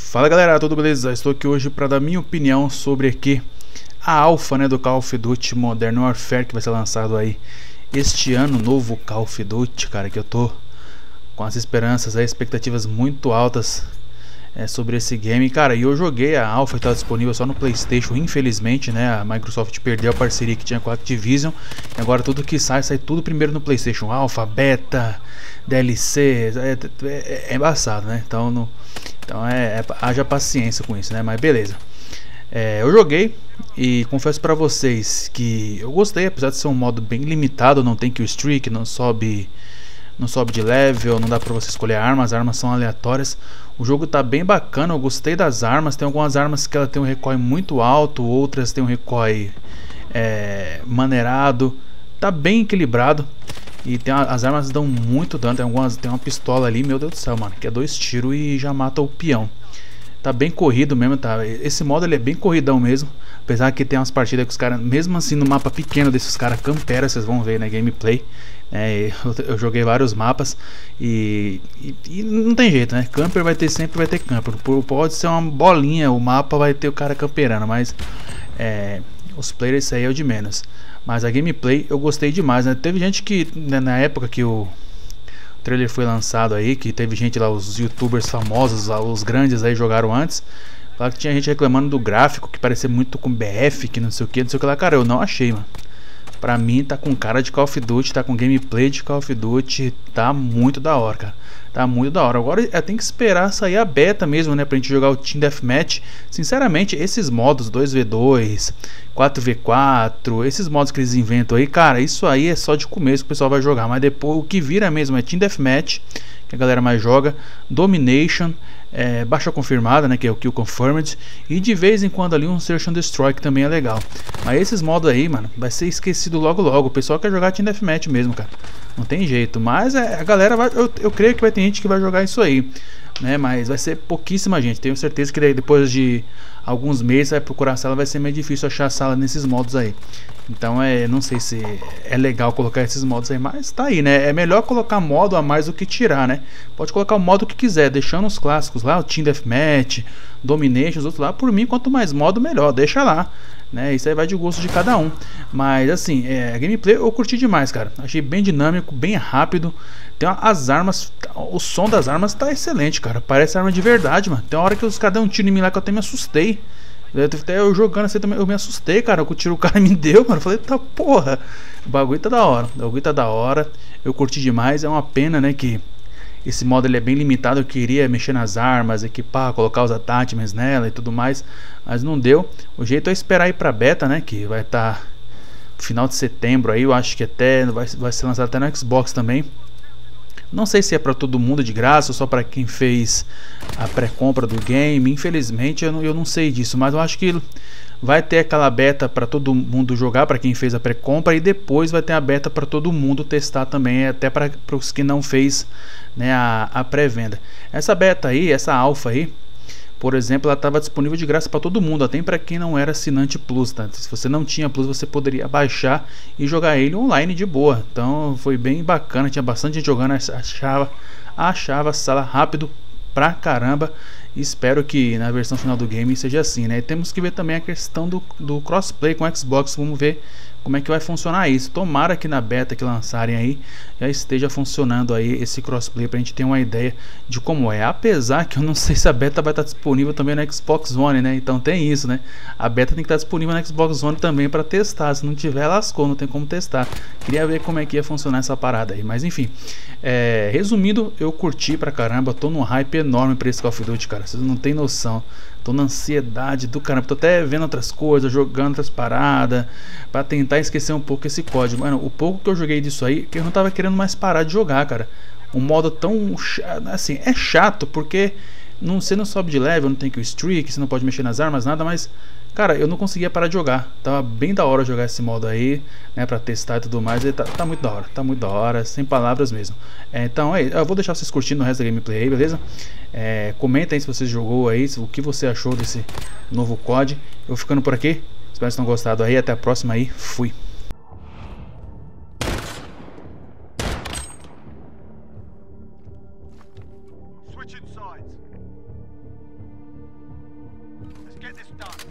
Fala galera, tudo beleza? Estou aqui hoje para dar minha opinião sobre aqui a alpha, né, do Call of Duty Modern Warfare, que vai ser lançado aí este ano, novo Call of Duty, cara, que eu tô com as esperanças, as expectativas muito altas sobre esse game, cara. E eu joguei a alpha, que estava disponível só no PlayStation, infelizmente, né, a Microsoft perdeu a parceria que tinha com a Activision, e agora tudo que sai tudo primeiro no PlayStation, alpha, beta, DLC, é embaçado, né? Então haja paciência com isso, né? Mas beleza. Eu joguei e confesso pra vocês que eu gostei, apesar de ser um modo bem limitado, não tem kill streak, não sobe de level, não dá pra você escolher armas, as armas são aleatórias. O jogo tá bem bacana, eu gostei das armas. Tem algumas armas que ela tem um recoil muito alto, outras tem um recoil maneirado. Tá bem equilibrado. E as armas dão muito dano. Tem uma pistola ali, meu Deus do céu, mano, que é 2 tiros e já mata o peão. Tá bem corrido mesmo, tá? Esse modo ele é bem corridão mesmo. Apesar que tem umas partidas que os caras, mesmo assim no mapa pequeno desses caras camperam, vocês vão ver na gameplay. Eu joguei vários mapas e não tem jeito, né? Camper sempre vai ter camper. Pode ser uma bolinha, o mapa vai ter o cara camperando, mas os players, isso aí é o de menos. Mas a gameplay eu gostei demais, né? Teve gente que, né, na época que o trailer foi lançado aí, que teve gente lá, os youtubers famosos, os grandes aí jogaram antes. Falaram que tinha gente reclamando do gráfico, que parecia muito com BF, que não sei o que lá. Cara, eu não achei, mano. Pra mim tá com cara de Call of Duty, tá com gameplay de Call of Duty, tá muito da hora, cara. Tá muito da hora. Agora tem que esperar sair a beta mesmo, né, pra gente jogar o Team Deathmatch. Sinceramente, esses modos 2v2, 4v4, esses modos que eles inventam aí, cara, isso aí é só de começo que o pessoal vai jogar. Mas depois o que vira mesmo é Team Deathmatch, que a galera mais joga, Domination, baixa confirmada, né, que é o Kill Confirmed, e de vez em quando ali um Search and Destroy, que também é legal. Mas esses modos aí, mano, vai ser esquecido logo logo. O pessoal quer jogar Team Deathmatch mesmo, cara, não tem jeito. Mas a galera vai, eu creio que vai ter gente que vai jogar isso aí, né, mas vai ser pouquíssima gente. Tenho certeza que depois de alguns meses vai procurar a sala, vai ser meio difícil achar a sala nesses modos aí. Então não sei se é legal colocar esses modos aí, mas tá aí, né? É melhor colocar modo a mais do que tirar, né? Pode colocar o modo que quiser, deixando os clássicos lá, o Team Deathmatch, Domination, os outros lá. Por mim, quanto mais modo, melhor, deixa lá, né? Isso aí vai de gosto de cada um. Mas assim, a gameplay eu curti demais, cara. Achei bem dinâmico, bem rápido. Tem as armas, o som das armas tá excelente, cara. Parece arma de verdade, mano. Tem uma hora que os caras dão um tiro em mim lá que eu até me assustei. Até eu jogando assim também, eu me assustei, cara, com o tiro o cara me deu, mano. Eu falei, tá porra, o bagulho tá da hora, o bagulho tá da hora. Eu curti demais, é uma pena, né, que esse modo ele é bem limitado. Eu queria mexer nas armas, equipar, colocar os attachments nela e tudo mais, mas não deu. O jeito é esperar ir pra beta, né, que vai estar final de setembro aí. Eu acho que até vai ser lançado até no Xbox também. Não sei se é para todo mundo de graça ou só para quem fez a pré-compra do game. Infelizmente eu não sei disso, mas eu acho que vai ter aquela beta para todo mundo jogar, para quem fez a pré-compra, e depois vai ter a beta para todo mundo testar também, até para os que não fez, né, a pré-venda. Essa beta aí, essa alpha aí, por exemplo, ela estava disponível de graça para todo mundo, até para quem não era assinante Plus, tá? Se você não tinha Plus, você poderia baixar e jogar ele online de boa. Então foi bem bacana, tinha bastante gente jogando, achava a sala rápido pra caramba. Espero que na versão final do game seja assim, né? E temos que ver também a questão do crossplay com o Xbox. Vamos ver como é que vai funcionar isso. Tomara que na beta que lançarem aí já esteja funcionando aí esse crossplay, pra gente ter uma ideia de como é. Apesar que eu não sei se a beta vai estar disponível também no Xbox One, né? Então tem isso, né? A beta tem que estar disponível no Xbox One também para testar. Se não tiver, lascou, não tem como testar. Queria ver como é que ia funcionar essa parada aí. Mas enfim, resumindo, eu curti pra caramba. Tô num hype enorme pra esse Call of Duty, cara. Vocês não tem noção. Tô na ansiedade do caramba. Tô até vendo outras coisas, jogando outras paradas, pra tentar esquecer um pouco esse código. Mano, o pouco que eu joguei disso aí, que eu não tava querendo mais parar de jogar, cara. Um modo tão assim, é chato, porque você não sobe de level, não tem kill streak, você não pode mexer nas armas, nada, mas cara, eu não conseguia parar de jogar. Tava bem da hora jogar esse modo aí, né, pra testar e tudo mais. E tá muito da hora, tá muito da hora, sem palavras mesmo. Então eu vou deixar vocês curtindo o resto da gameplay aí, beleza? Comenta aí se você jogou aí, o que você achou desse novo COD. Eu vou ficando por aqui, espero que vocês tenham gostado aí. Até a próxima aí, fui. Switching sides. get this done.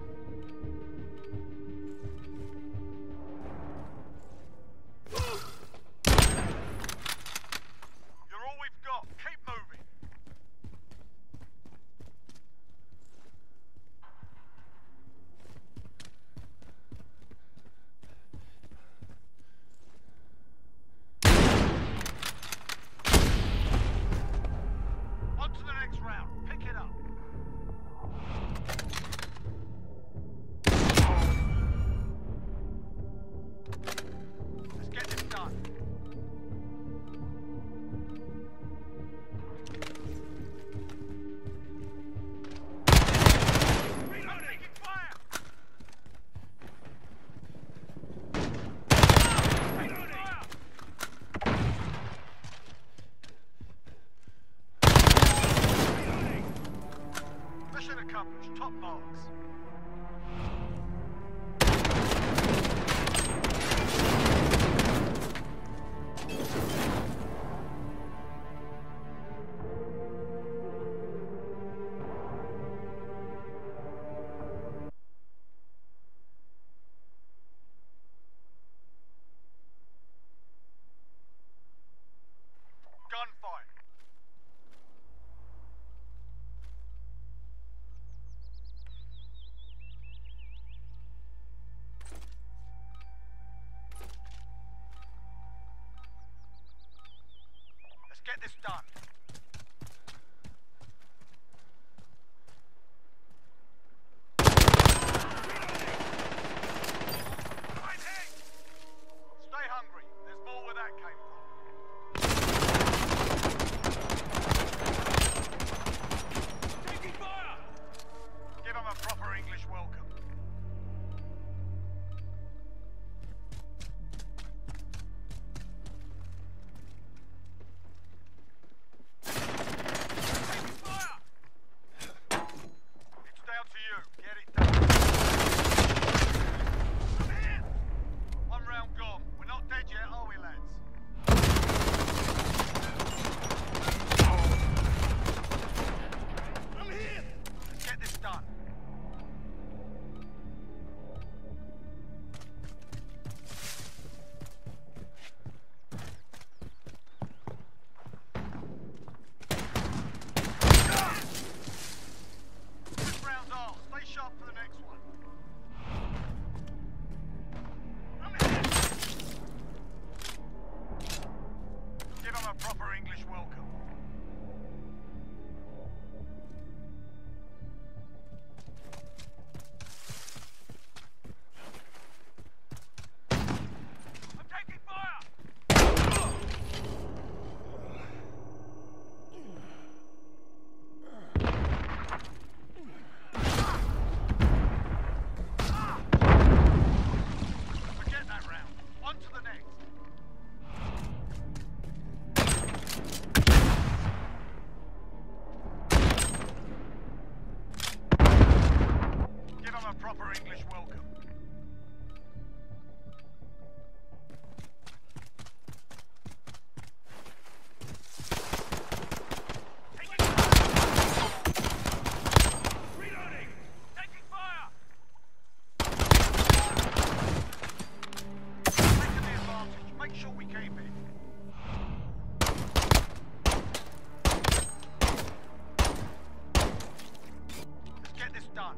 You're all we've got. Keep moving. On to the next round. Pick it up. Let's get this done. Reloading! Fire! Mission accomplished. Top marks. Gunfight. Let's get this done. I'm hit! Stay hungry. There's more where that came from. Taking fire! Give them a proper English welcome. Taking fire! It's down to you. Get it done. I'm here! One round gone. We're not dead yet, are we, lads? I'm here! Let's get this done. This round's ours. Stay sharp for the next one. I'm here! Give them a proper English welcome. I'm taking fire! Forget that round. On to the next. Give them a proper English welcome. Reloading! Taking fire! Taking the advantage. Make sure we keep it. Let's get this done.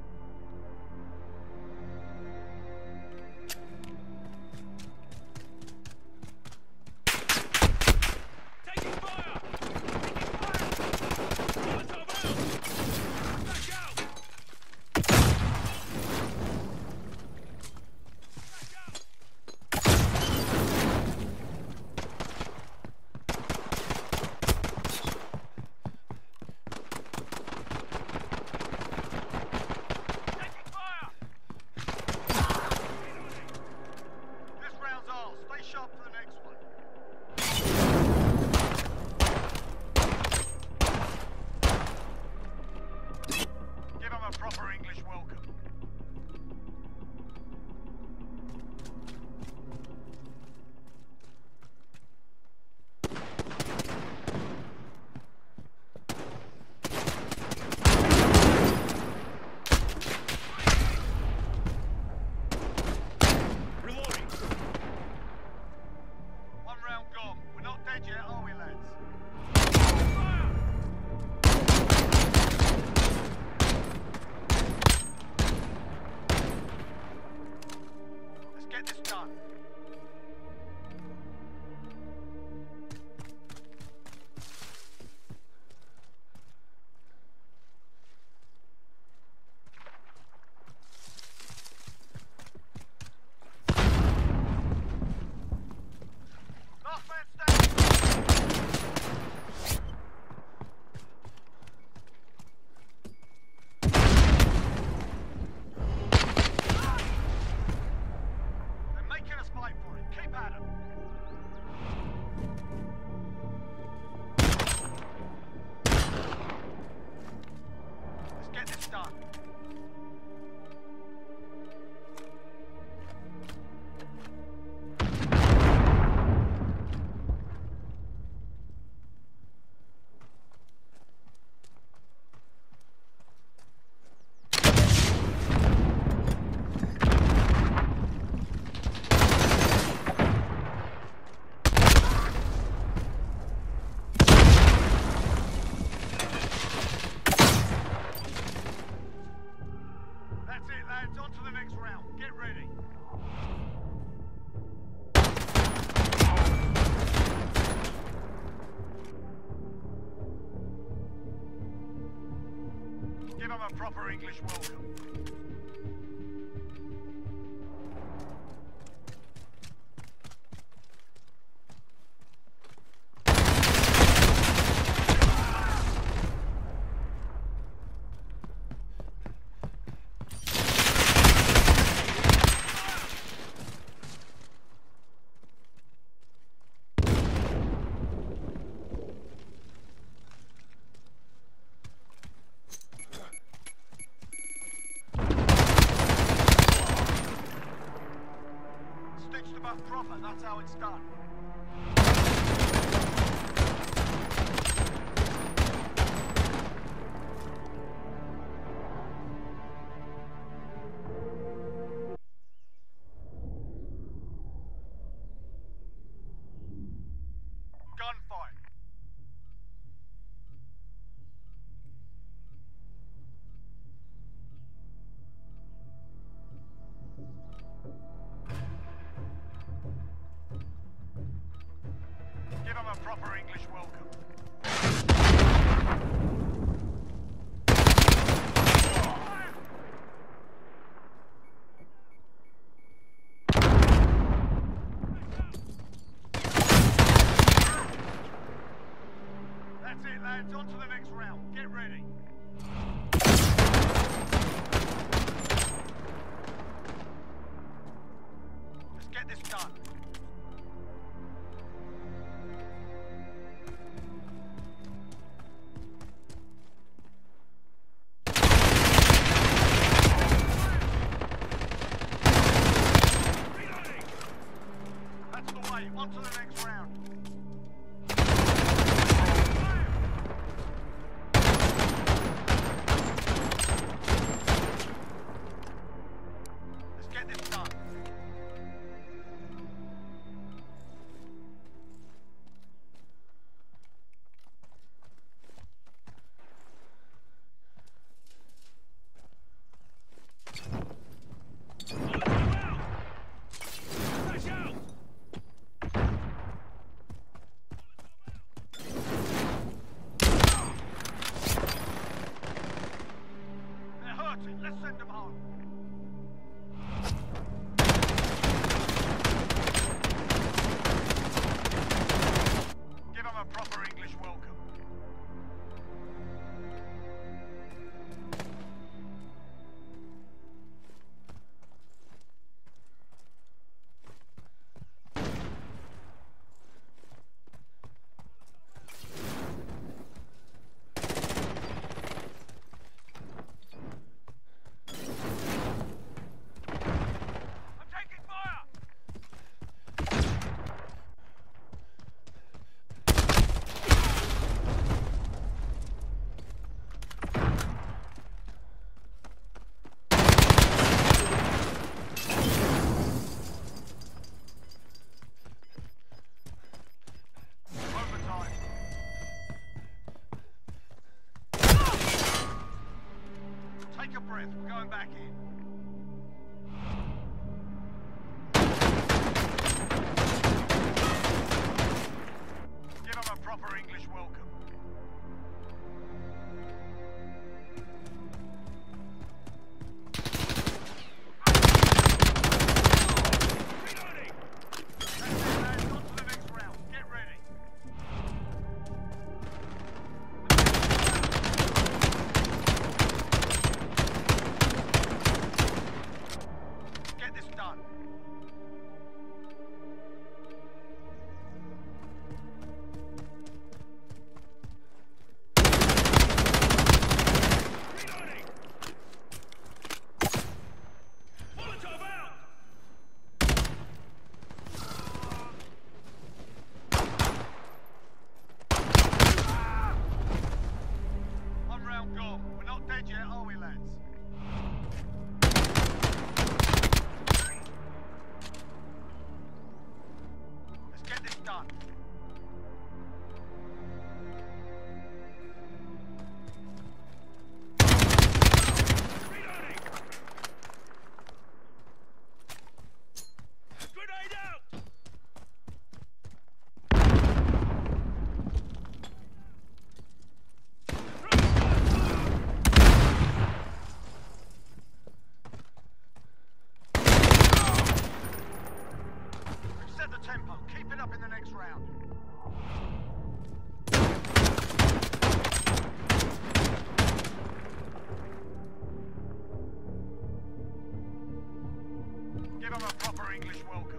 Taking fire! Molotov out! Back out! Back out! Taking fire! This round's ours. Stay sharp for the next one. Give them a proper English welcome. round. Get ready. Give them a proper English welcome. Stitch the butt proper, that's how it's done. Gunfight. Give them a proper English welcome. That's it, lads. On to the next round. Get ready. Let's get this done. That's the way. On to the next round. Let's get this done. They're hurting. Let's send them home. Give them a proper English welcome. I'm taking fire! Overtime. Take a breath. We're going back in. Give them a proper English welcome. Reloading! That's it, lads. On to the next round. Get ready. Get this done. Reloading! Molotov out! One round gone. We're not dead yet, are we, lads? Let's get this done. Reloading! Give them a proper English welcome.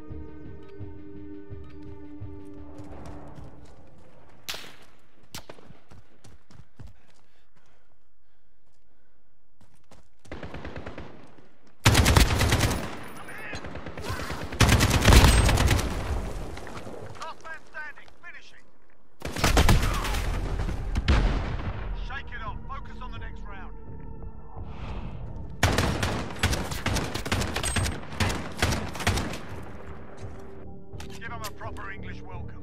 Last man standing. Finish it. Shake it off. Focus on the next round. Give them a proper English welcome.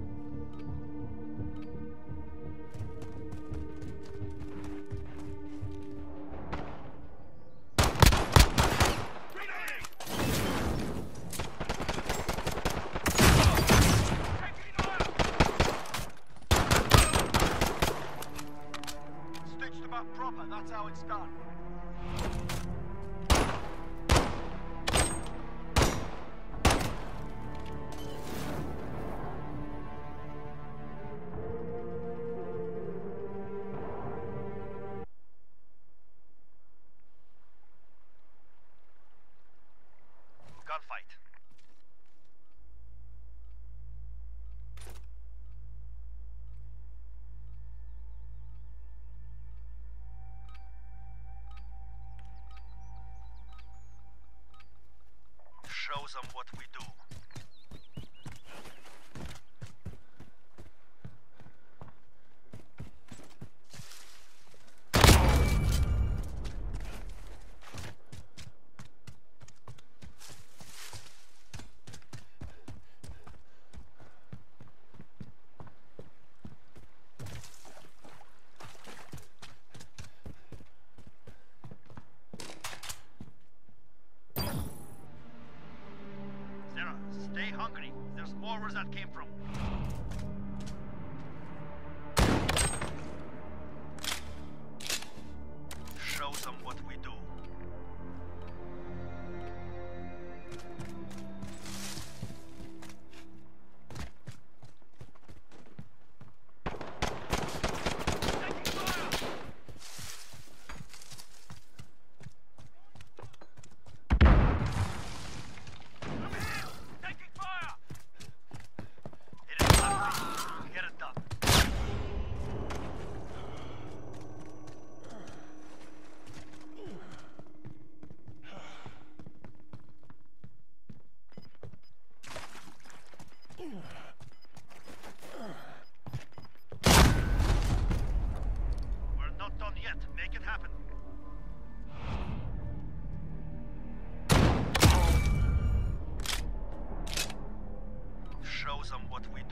Reloading! Taking fire! Stitched them up proper, that's how it's done. Gunfight. Show them what we do. Sarah, stay hungry. There's more where that came from. Show them what we do. Taking fire! I'm here! Taking fire! It is nothing. Get it done. We're not done yet. Make it happen. Show them what we do.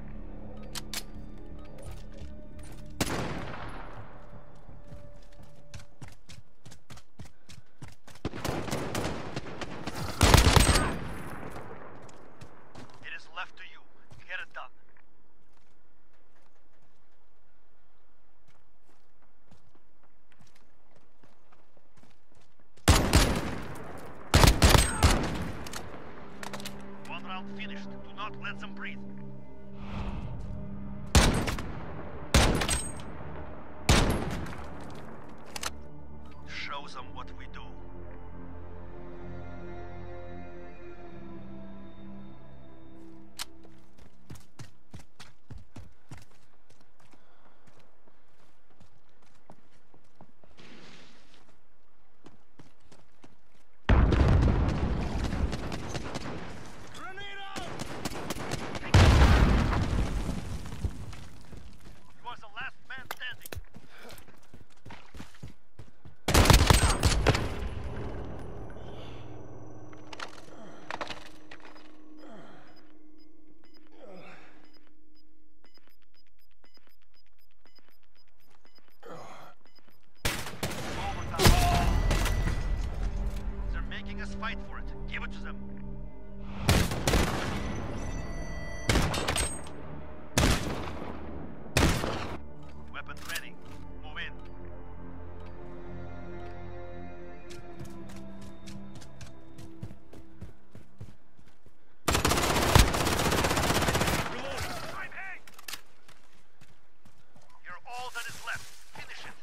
It is left to you. Get it done. One round finished. Do not let them breathe. Show them what we do. He was the last man standing. Overtime. They're making us fight for it. Give it to them. Weapons ready. Move in. Right hand! You're all that is left. Finish it.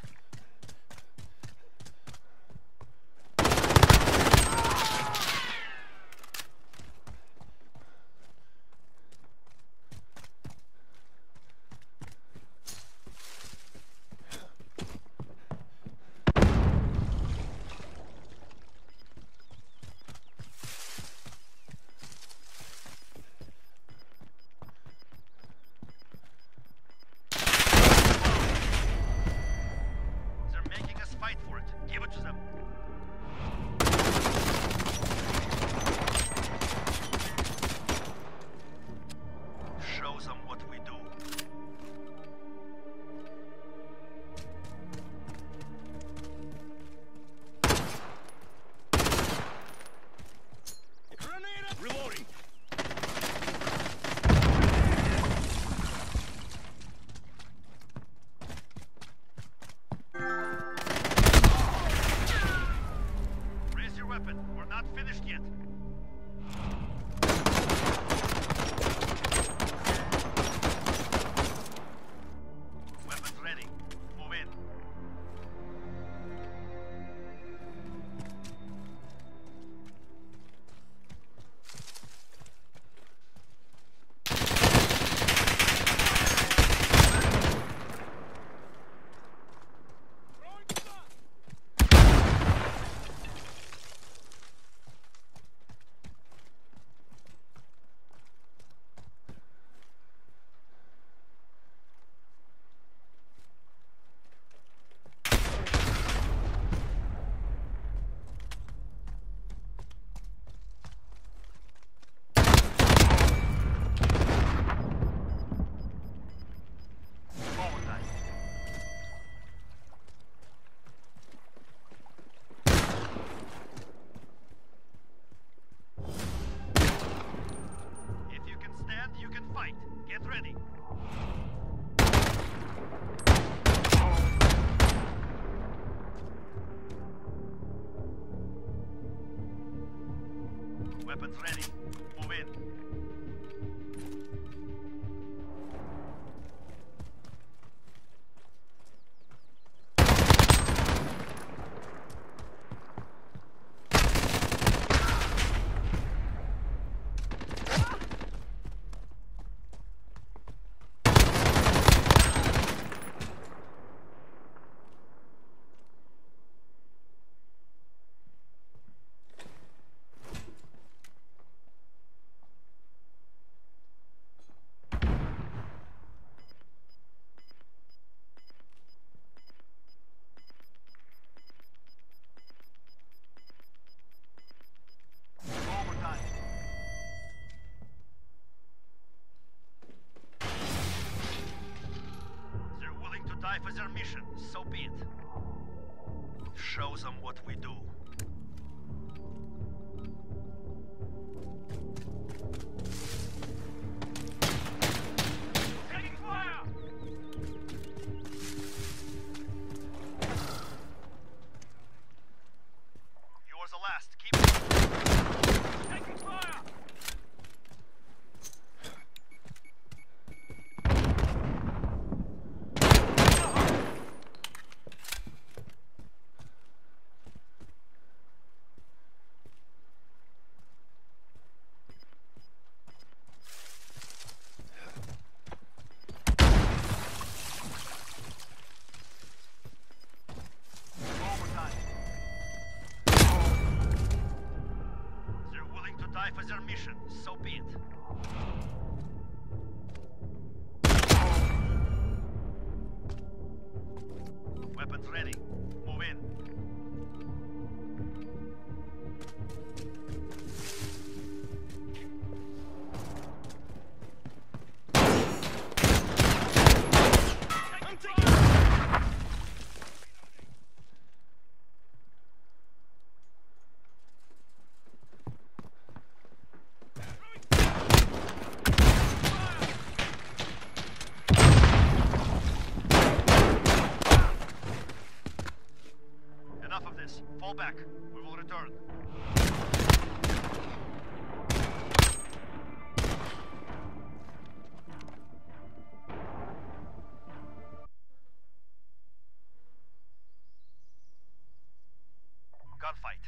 weapon. We're not finished yet. Weapons ready. Move in. You can fight. Get ready. Weapons ready. Move in. Die for their mission, so be it. Show them what we do. Taking fire! Yours the last. Keep it. Taking fire! Die for their mission, so be it. Weapons ready. Move in. Enough of this. Fall back. We will return. Gunfight.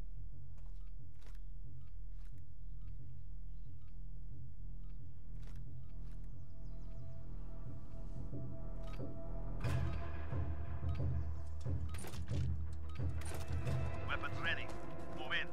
Weapons ready. Move in.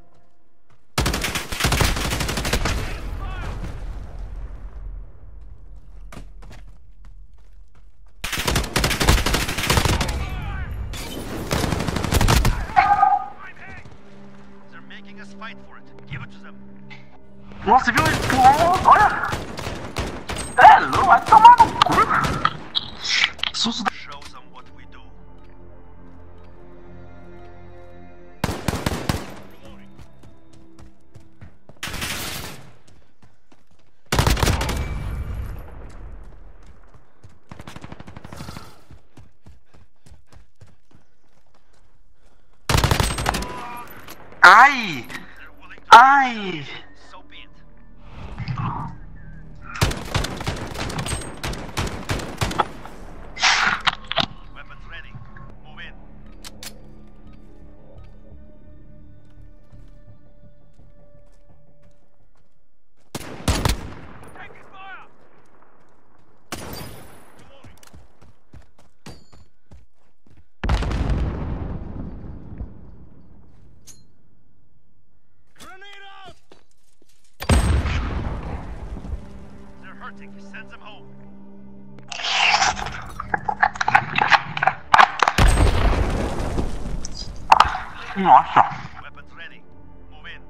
They're making us fight for it. Give it to them. Nossa, viu? Ele pulou, olha! É, não vai tomar no cu! Susto da... Show them what we do. Ai! Ai! So be it. Weapons ready. Move in. Taking fire! Reloading. Grenade out! They're hurting. Send them home. Nossa! Weapons ready. Move in.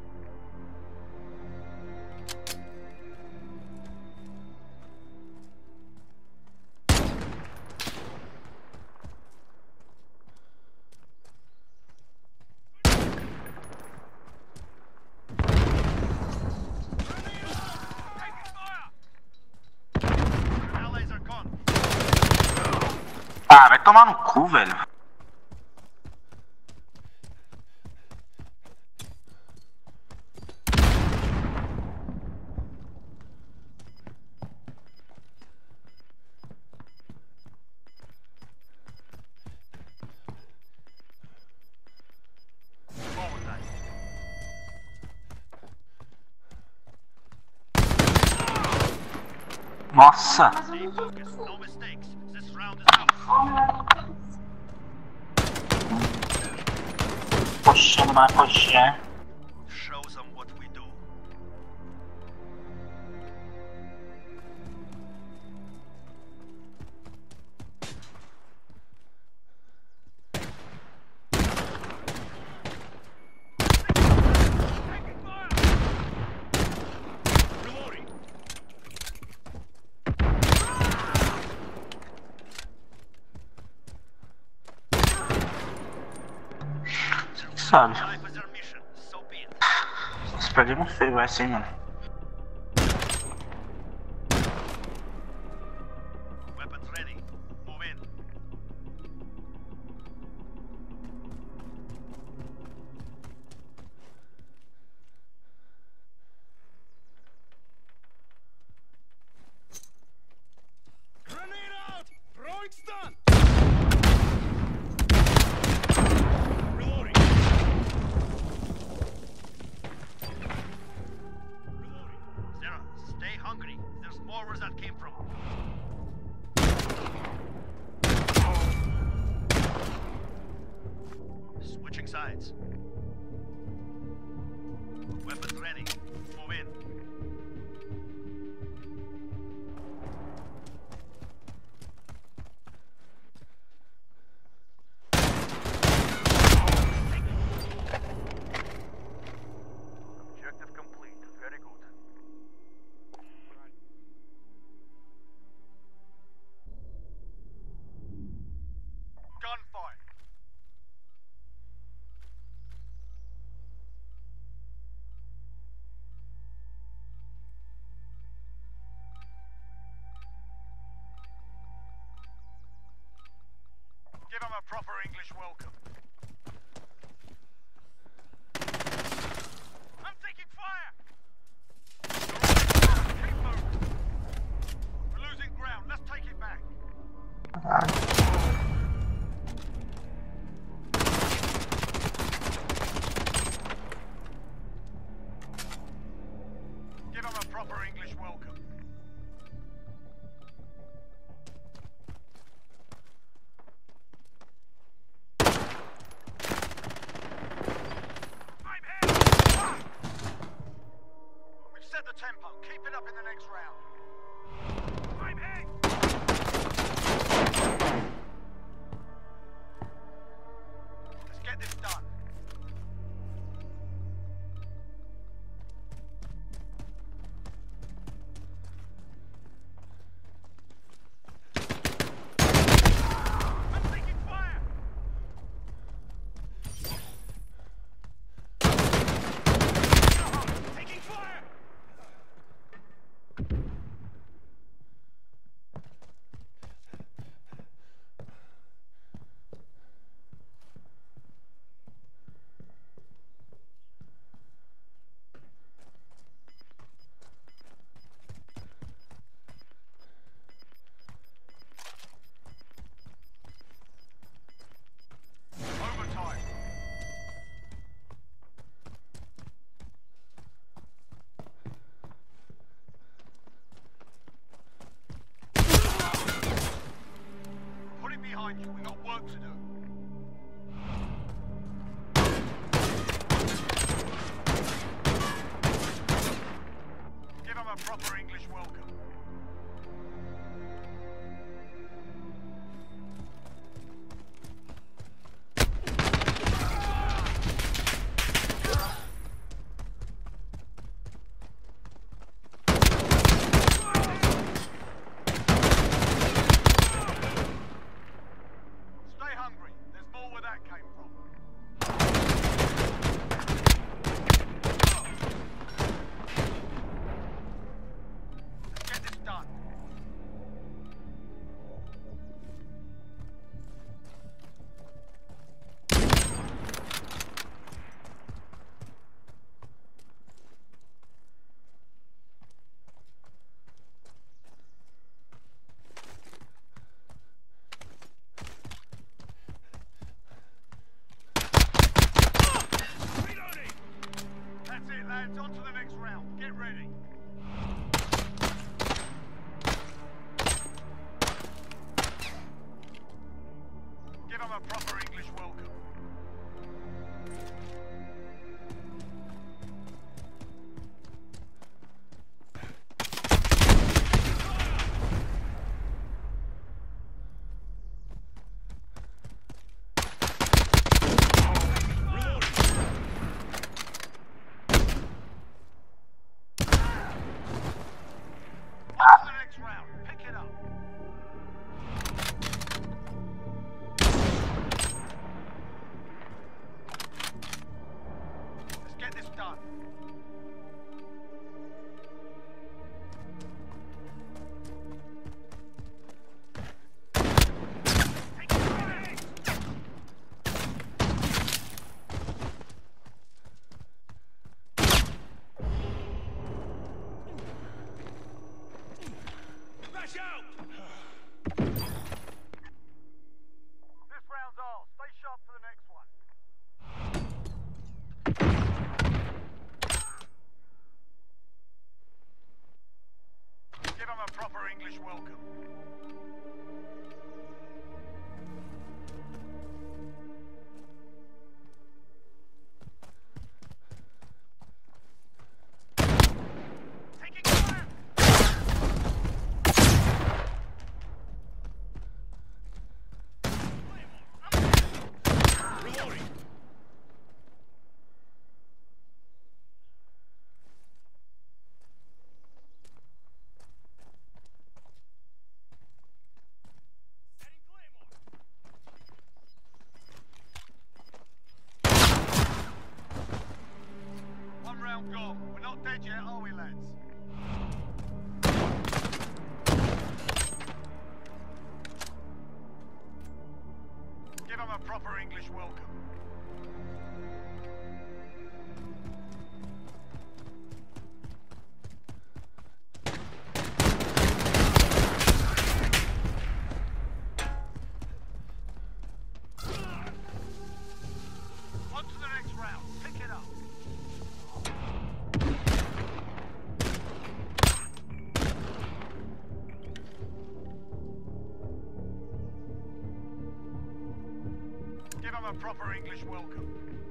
Taking fire! Allies are gone. Ah, vai tomar no cu, velho. Forward line. Nossa! Stay focused. No mistakes. This round is out. Coxinha, uma coxinha. Show them what we do. Taking fire! Reloading. Sabe? Life is their mission. So be it. Esse programa feio vai assim, mano. Weapons ready. Move in. Grenade out! Throwing stun! Reloading. Reloading. Sarah, stay hungry. There's more where that came from. Switching sides. Weapons ready. Move in. Objective complete. Very good. Gunfire. Give him a proper English welcome. I'm taking fire! Keep moving. We're losing ground. Let's take it back. Give him a proper English welcome. I'm hit! We've set the tempo. Keep it up in the next round. I'm hit! that came from. Let's get this done. That's it, lads. On to the next round. Get ready. Give them a proper English welcome. On to the next round. Pick it up. Let's get this done. Take it away. Flash out! This round's all. Stay sharp for the next one. Give them a proper English welcome. Taking fire! Reloading! Setting Claymore! One round gone. We're not dead yet, are we, lads? Give them a proper English welcome. On to the next round. Pick it up. Give them a proper English welcome.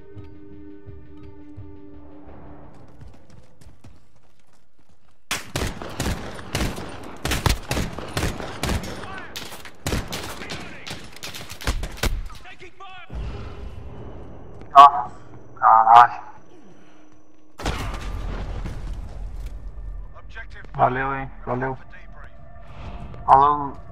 Fire! Reloading! Taking fire! Nossa, caralho. Objective. Valeu, hein? Valeu. For debrief. Falou.